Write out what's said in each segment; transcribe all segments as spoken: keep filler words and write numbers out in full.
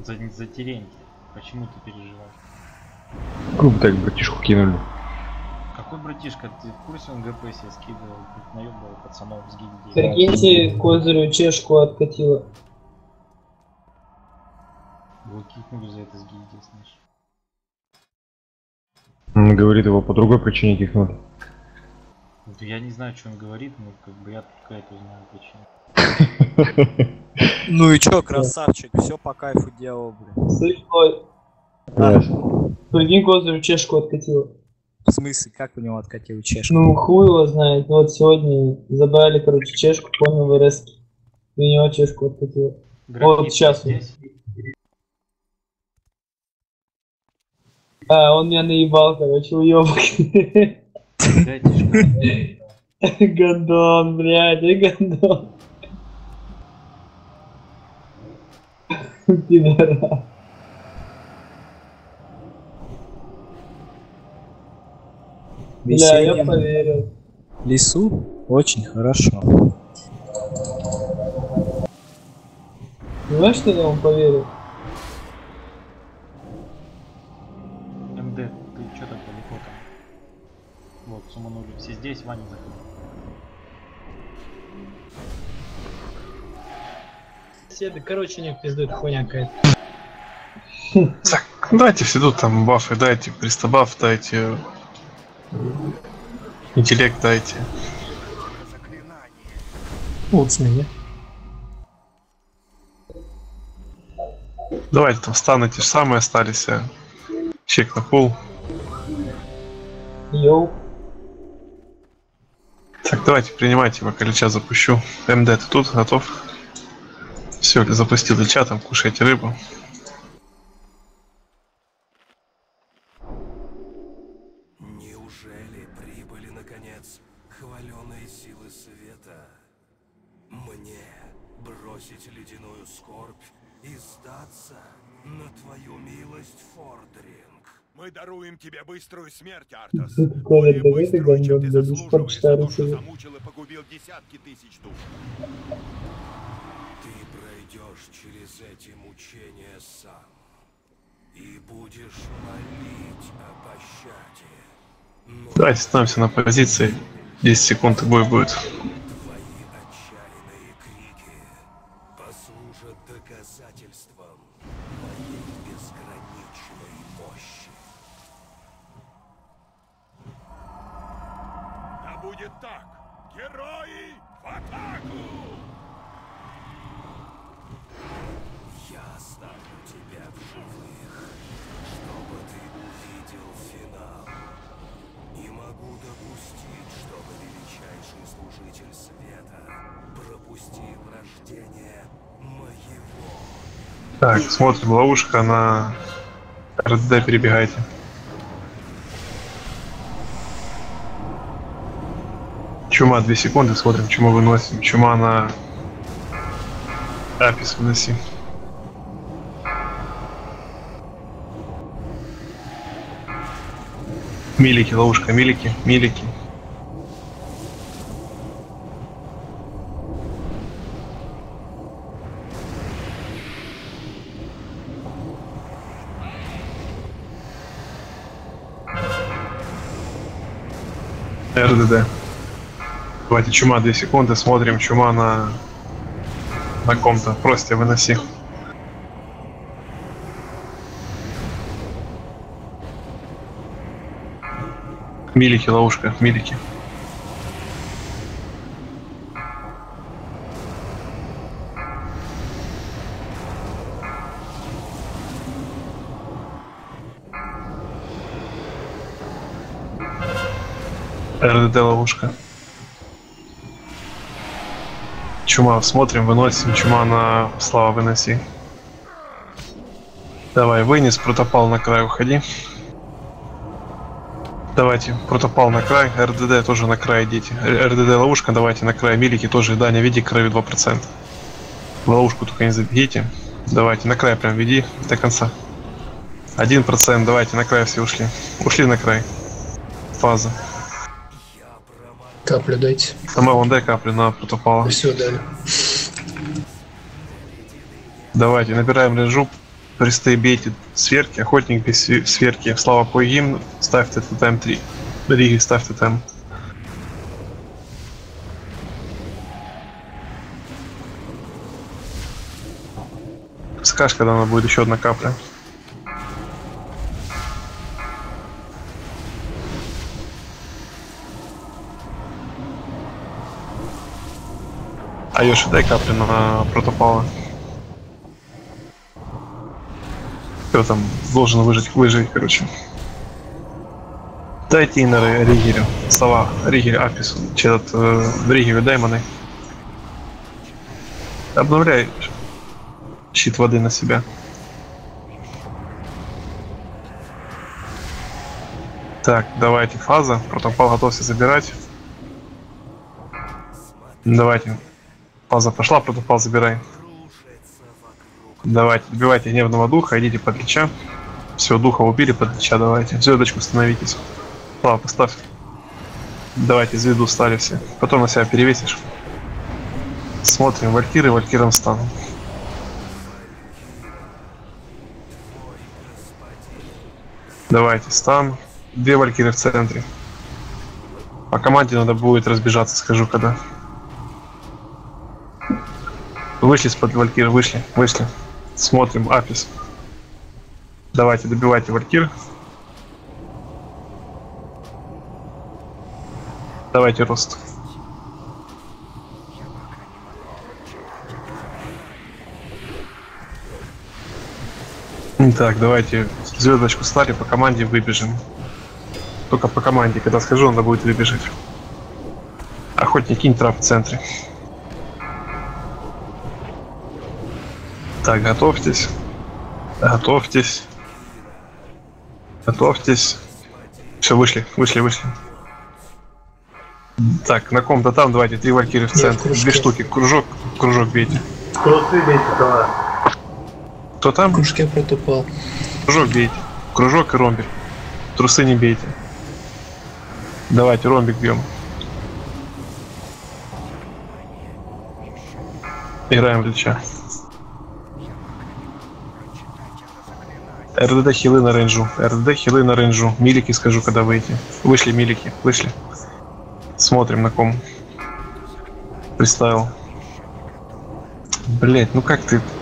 За, за Терентия. Почему ты переживаешь? Как так братишку кинули? Какой братишка? Ты в курсе, он ГП себе скидывал, наебывал пацанов с гильдии. Прикиньте, Козырю чешку откатила. Его кикнули за это с гильдии, слышишь? Он говорит, его по другой причине кикнули. Вот я не знаю, что он говорит, но как бы я только это знаю причину. Ну и чё, красавчик, все по кайфу делал, блин. Слышь, Ой, Ясно. прикинь, Козырю чешку откатила. В смысле, как у него откатил чешку? Ну, хуй его знает. Вот сегодня забрали, короче, чешку, понял, в РС. И у него чешку откатила. Вот сейчас. Здесь? А, он меня наебал, короче, уёбок. Гондон, блядь, и гондон. Пидора. Бля, я поверил. Лису? Очень хорошо. Знаешь, что я ему поверил? МД, ты чё так далеко там? Вот, суманули. Все здесь, Ваня заходит. Седы, короче, не пиздует хуйня какая-то. Так, дайте все тут там бафы, дайте пристабаф, дайте интеллект, дайте. Вот с меня. Давайте там станы те же самые остались. А. Чек на пол. Йоу. Так, давайте принимайте, пока Ильича запущу. МД, ты тут, готов? Все, запустил Ильича, там кушайте рыбу. Неужели прибыли, наконец, хваленые силы света? Мне бросить ледяную скорбь и сдаться на твою милость, Фордринг? Мы даруем тебе быструю смерть, Артас. Коля, давай ты гондон, да без подштары себе. Замучил и погубил десятки тысяч душ. Ты пройдешь через эти мучения сам и будешь молить о пощаде. Но Давайте становимся на позиции. десять секунд и бой будет. твои отчаянные крики послужат доказательством моей безграничной мощи. Да будет так! Герои в атаку! Я оставлю тебя в живых, чтобы ты увидел финал. Не могу допустить, чтобы величайший служитель света пропустил рождение моего. Так, смотрим, ловушка на РД, перебегайте. Чума две секунды, смотрим, чуму выносим. Чума на Апис выноси. Милики, ловушка, милики, милики. РДД. Давайте чума две секунды, смотрим, чума на на ком-то. Просто выноси. Милики, ловушка, милики. РДД ловушка. Чума, смотрим, выносим. Чума на Слава, выноси. Давай, вынес, протопал на край, уходи. Давайте, протопал на край, РДД тоже на край идите. РДД ловушка, давайте на край, милики тоже, Даня, веди крови два процента. В ловушку только не забегите. Давайте, на край прям веди до конца. один процент, давайте, на край все ушли. Ушли на край. Фаза. Каплю дайте. Сама вон дай каплю на протопала. Все, дали. Давайте, набираем режу. Присты бейте сверки, охотник без све- сверки. Слава по гимн, ставьте тотем три. Риги, ставь тотем. Скажешь, когда она будет еще одна капля. А Йоши, дай каплю на протопала. Кто там должен выжить, выжить, короче. Дайте иннеры Ригерю. Слова Ригерю Апису. Че-то э, Ригерю Даймоны. Обновляй щит воды на себя. Так, давайте фаза. Протопал готовься забирать. Давайте. Фаза пошла, протопал забирай. Давайте, добивайте гневного духа, идите под лича. Все, духа убили под лича, давайте. Звездочку становитесь. Слава, поставь. Давайте, звезду стали все. Потом на себя перевесишь. Смотрим, валькиры, валькиром стану. Давайте, стан. Две валькиры в центре. По команде надо будет разбежаться, скажу когда. Вышли с-под валькир, вышли, вышли. Смотрим, Апис. Давайте, добивайте валькир. Давайте рост. Так, давайте звездочку стали, по команде выбежим. Только по команде, когда скажу, надо будет выбежать. Охотник, кинь трап в центре. Так, готовьтесь. Готовьтесь. Готовьтесь. Все, вышли, вышли, вышли. Так, на ком-то там давайте три валькирии в центре. Две штуки. Кружок, кружок бейте. Кто там? В кружке протопал. Кружок бейте. Кружок и ромбик. Трусы не бейте. Давайте, ромбик бьем. Играем в лича. РДД хилы на рейнджу. РДД хилы на рейнджу. Милики скажу, когда выйти. Вышли милики, вышли. Смотрим на ком. Приставил. Блять, ну как ты?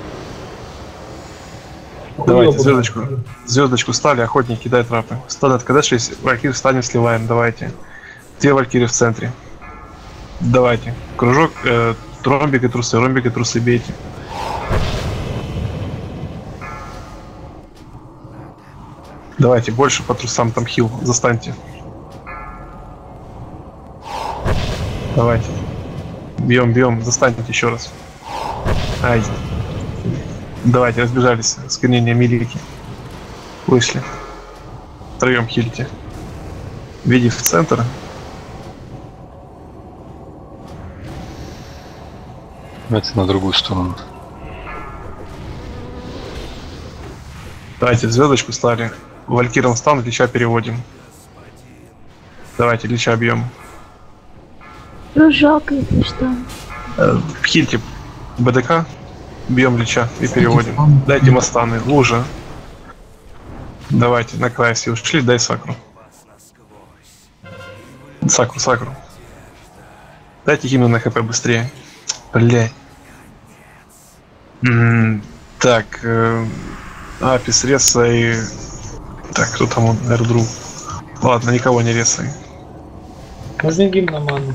Давайте, звездочку. Звездочку стали, охотник, кидай трапы. Стадат, когда шлись, валькирь встанем, сливаем, давайте. Две валькирии в центре. Давайте. Кружок, э, ромбик и трусы, ромбик и трусы бейте. Давайте, больше по трусам там хил, застаньте. Давайте. Бьем, бьем, застаньте еще раз. Ай. Давайте, разбежались. Скринение милики. Вышли. Втроем хилите. Види в центр. Это на другую сторону. Давайте, звездочку стали. Валькиром стан, лича переводим. Давайте, лича бьем. Кружок, если что. Э, хильте БДК. Бьем лича и переводим. Дайте мастаны. Лужа. Давайте, на край все ушли, дай сакру. Сакру, сакру. Дайте гимну на хп быстрее. Блять. М-м, так. Э, Апис, Реса и... Так, кто там он? Эрдру. Ладно, никого не ресай. Можно гимн на ману?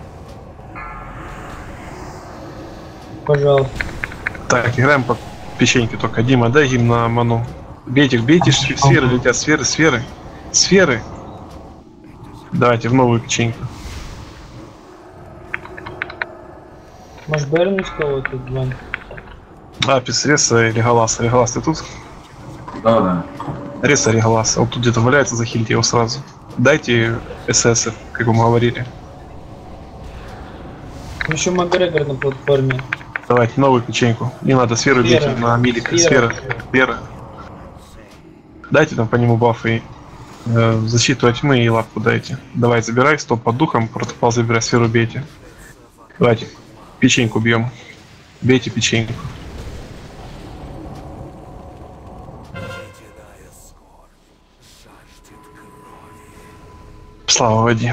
Пожалуйста. Так, играем по печеньке только. Дима, дай гимн на ману. Бейте, бейте, сферы летят, сферы, сферы. Сферы. Давайте в новую печеньку. Может бернуть кого-то, Вань? Апис, Реса или Галас. Регалас, ты тут? Да, да. Реса, Регалас. Он тут где-то валяется, захильте его сразу. Дайте СС, как мы говорили. Еще Макгрегор на платформе. Давайте новую печеньку. Не надо сферу бить на милика. Сфера. Сфера. Дайте там по нему бафы. Э, защиту от тьмы и лапку дайте. Давай, забирай, стоп под духом, протопал забирай, сферу бейте. Давайте, печеньку бьем. Бейте печеньку. Слава води.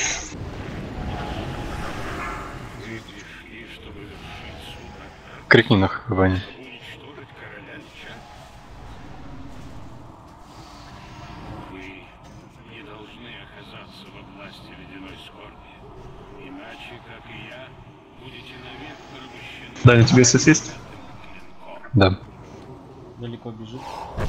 Крикни нахуй, Ваня. Даня, тебе эс эс есть? Да. Далеко бежит.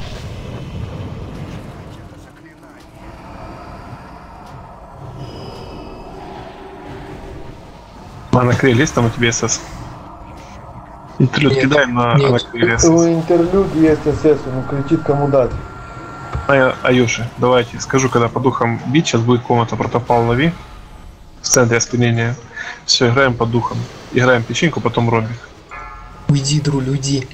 А на крыле есть там у тебя СС? Интерлюд Нет, кидай на, нет. на крыле У СС. интерлюд есть СС, он кричит кому дать. А, Аюши, давайте, скажу, когда по духам бить, сейчас будет комната, протопал лови. В центре осквернения. Все, играем по духам. Играем печеньку, потом робик. Уйди, Друль, уйди.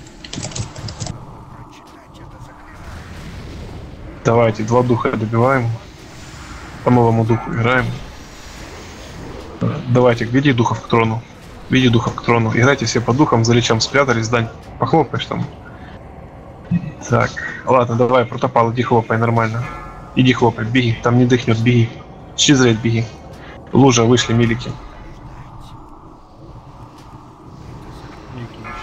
Давайте, два духа добиваем. По новому духу играем. Давайте, веди духов к трону. Веди духов к трону. Играйте все по духам, за лечом спрятались, Дань. Похлопаешь там. Так, ладно, давай, протопал, иди хлопай, нормально. Иди хлопай, беги, там не дыхнет, беги. Щизрет, беги. Лужа, вышли милики. Милики вышли.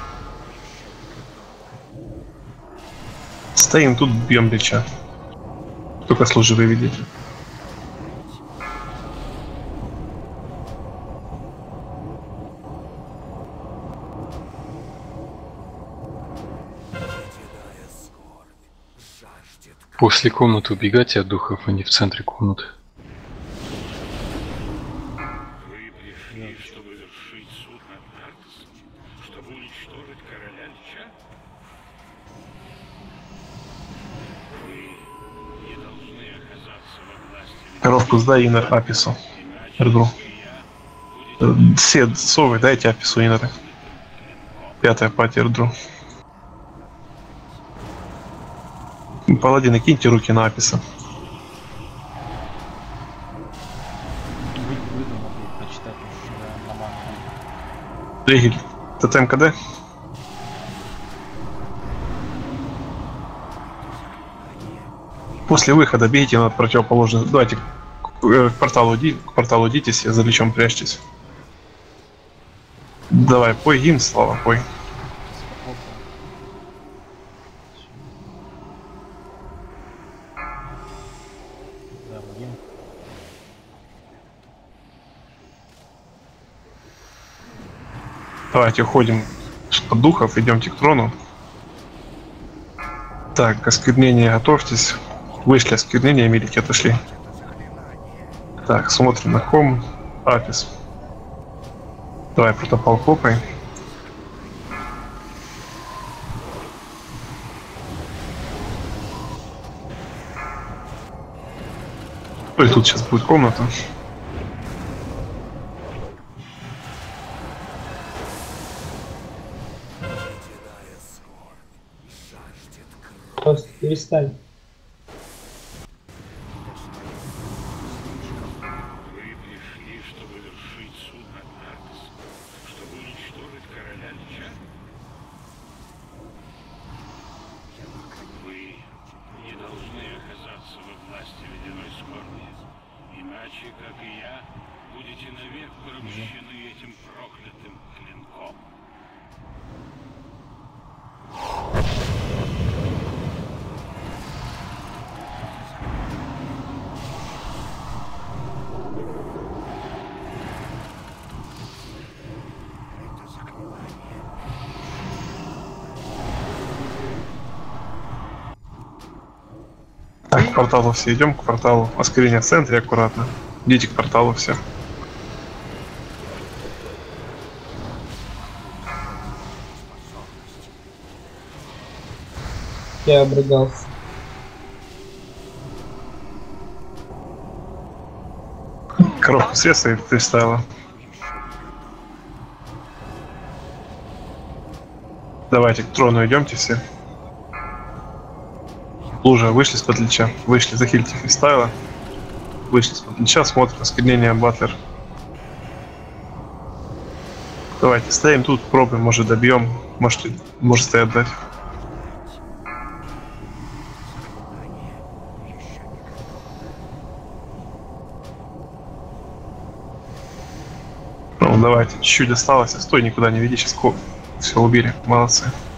Стоим тут, бьем бича. Только служивые видите. После комнаты убегайте от духов, а не в центре комнаты. Вы пришли, чтобы вершить суд над Артасом, чтобы уничтожить короля Лича? Вы не должны оказаться во власти. Коровку сдай Инер Апису. Эрдру. Э, Все совы дайте Апису Инера. Пятая пати Эрдру. Паладины, киньте руки на Аписа. Вы, выйду, могу прочитать на, на ману. Регель, ТТМ КД. После выхода бейте на противоположный. Давайте к, э, к порталу иди, к порталу идите, за лечом прячьтесь. Давай, пой гимн, Слава, пой. Да, один. Давайте уходим от духов, идемте к трону. Так, осквернение, готовьтесь. Вышли осквернения, милики отошли. Так, смотрим на ком. Апис. Давай, протопал хлопай. Ой, тут сейчас будет комната. Просто перестань. Вы пришли, чтобы вершить суд над Артасом, чтобы уничтожить короля Лича? Вы не должны оказаться во власти ледяной скорби, иначе, как и я, будете навек порабощены этим проклятым клинком. Так, к порталу все идем, к порталу. Осквернение в центре, аккуратно. Идите к порталу все. Я обрыгался. Коровку средства и приставила. Давайте к трону идемте все. Лужа, вышли с-под лича. Вышли, захильте фристайла. Вышли с-под лича, смотрим осквернение Батлер. Давайте, стоим тут, пробуем, может добьем. Может, может стоять дать. Ну, давайте, чуть-чуть осталось. Стой, никуда не веди, сейчас все убили. Молодцы.